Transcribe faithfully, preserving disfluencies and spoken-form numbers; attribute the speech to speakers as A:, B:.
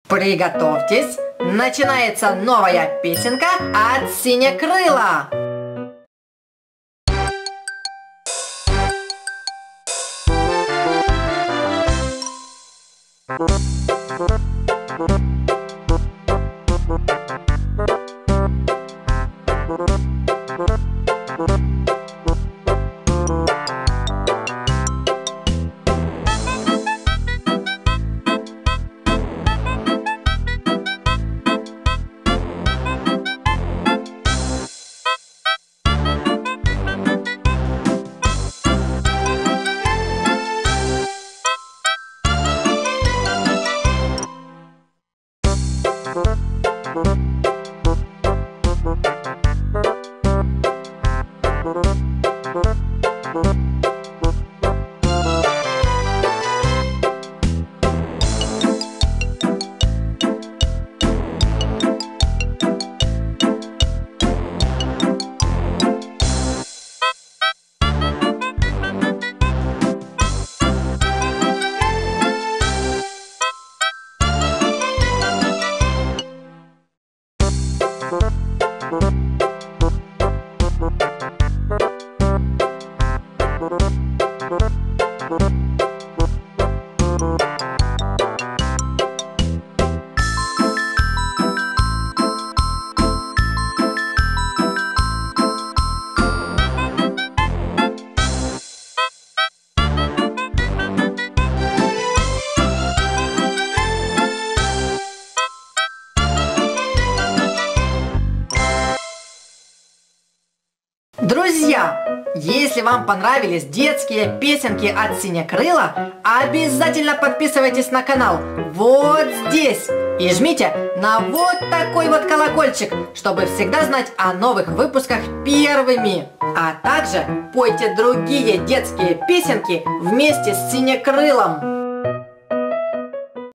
A: Приготовьтесь, начинается новая песенка от Синекрыла. Друзья, если вам понравились детские песенки от Синекрыла, обязательно подписывайтесь на канал вот здесь и жмите на вот такой вот колокольчик, чтобы всегда знать о новых выпусках первыми. А также пойте другие детские песенки вместе с Синекрылом.